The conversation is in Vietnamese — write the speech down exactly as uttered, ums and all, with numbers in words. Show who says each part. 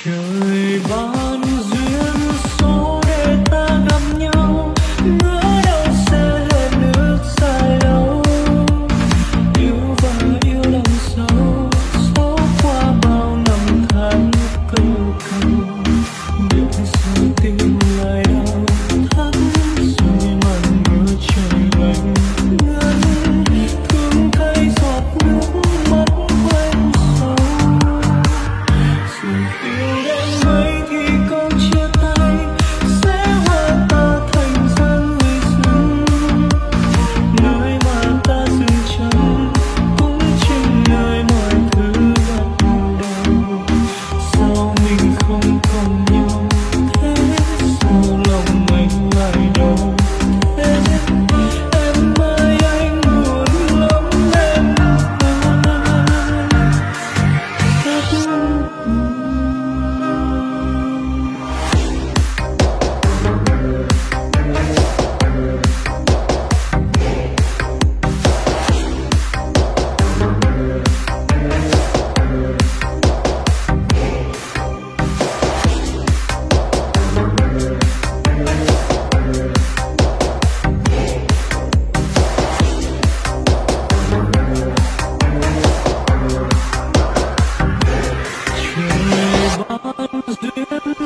Speaker 1: trời ban duyên số để ta gặp nhau, ngỡ đâu sẽ hẹn ước dài lâu. Yêu và yêu đằng sâu, số qua bao năm tháng câu cầu. Biết sao tim lại đau thắt rồi màn mưa trời lạnh ngắt, thương thấy giọt nước mắt quen sâu. Dù yêu đến mấy thì câu chia tay sẽ hóa ta thành dáng người dưng, nơi mà ta dừng chân cũng chính nơi mọi thứ bắt đầu. Sao mình không còn nhau thế, sao lòng anh lại đau thế? Em ơi anh buồn lắm em trời ban duyên